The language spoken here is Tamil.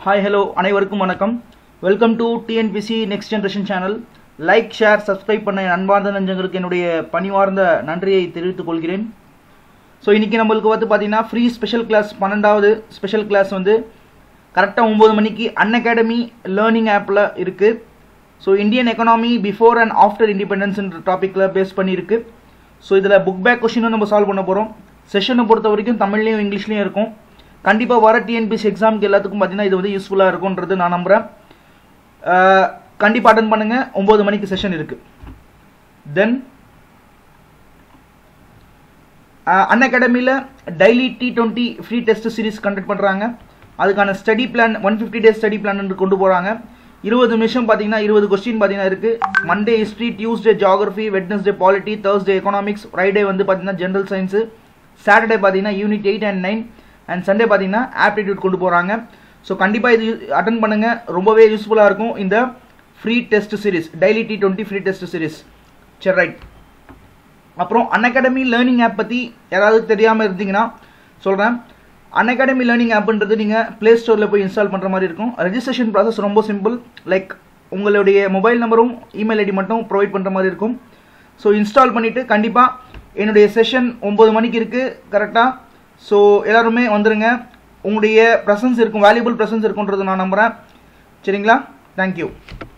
ஹாய் ஹலோ அனைவருக்கும் வணக்கம். Welcome to TNPSC next generation channel. Like share subscribe பண்ண அன்பார்ந்த நெஞ்சங்களுக்கு என்னுடைய பணிவார்ந்த நன்றியை தெரிவித்துக் கொள்கிறேன். ஸோ இன்றைக்கி நம்மளுக்கு பார்த்தீங்கன்னா ஃப்ரீ ஸ்பெஷல் கிளாஸ் 12வது ஸ்பெஷல் கிளாஸ் கரெக்டாக 9 மணிக்கு அன்அகாடமி லேர்னிங் ஆப்பில் இருக்குது. So Indian economy before and after இண்டிபெண்டன்ஸ்ன்ற டாப்பிக்கில் பேஸ் பண்ணியிருக்கு. ஸோ இதில் புக் பேக் கொஷினும் நம்ம சால்வ் பண்ண போகிறோம். செஷனை பொறுத்த வரைக்கும் தமிழ்லையும் இங்கிலீஷ்லையும் இருக்கும். கண்டிப்பாக வர டிஎன்பிசி எக்ஸாமுக்கு எல்லாத்துக்கும் பார்த்தீங்கன்னா இது யூஸ்ஃபுல்லாக இருக்கும்ன்றது நான் நம்புகிறேன். கண்டிப்பாக அட்டன் பண்ணுங்கள். 9 மணிக்கு செஷன் இருக்குது. தென் அன்அகாடமியில் daily T20 free test series conduct பண்ணுறாங்க. அதுக்கான study plan 150 days study plan கொண்டு போகிறாங்க. 20 நிமிஷம் பார்த்தீங்கன்னா 20 கொஸ்டின் பார்த்தீங்கன்னா இருக்குது. Monday history, Tuesday geography, Wednesday polity, Thursday economics, Friday பார்த்தீங்கன்னா ஜென்ரல் சயின்ஸு, சாட்டர்டே பார்த்தீங்கன்னா யூனிட் 8 and 9 அண்ட் சண்டே பார்த்தீங்கன்னா ஆப்டிடியூட் கொண்டு போகிறாங்க. ஸோ கண்டிப்பாக இது அட்டன் பண்ணுங்கள். ரொம்பவே யூஸ்ஃபுல்லாக இருக்கும் இந்த free test series, daily T20 free test series. சரி, ரைட். அப்புறம் அன்அகாடமி லேர்னிங் ஆப் பற்றி யாராவது தெரியாமல் இருந்தீங்கன்னா சொல்கிறேன். அன்அகாடமி லேர்னிங் ஆப்ன்றது நீங்கள் ப்ளே ஸ்டோரில் போய் இன்ஸ்டால் பண்ணுற மாதிரி இருக்கும். ரெஜிஸ்ட்ரேஷன் ப்ராசஸ் ரொம்ப சிம்பிள். லைக் உங்களுடைய மொபைல் நம்பரும் இமெயில் ஐடி மட்டும் ப்ரொவைட் பண்ணுற மாதிரி இருக்கும். ஸோ இன்ஸ்டால் பண்ணிவிட்டு கண்டிப்பாக என்னுடைய செஷன் 9 மணிக்கு இருக்குது கரெக்டாக. ஸோ எல்லாருமே வந்துடுங்க. உங்களுடைய ப்ரெசன்ஸ் இருக்கும், வேல்யூபிள் ப்ரெசன்ஸ் இருக்குன்றது நான் நம்புகிறேன். சரிங்களா? தேங்க்யூ.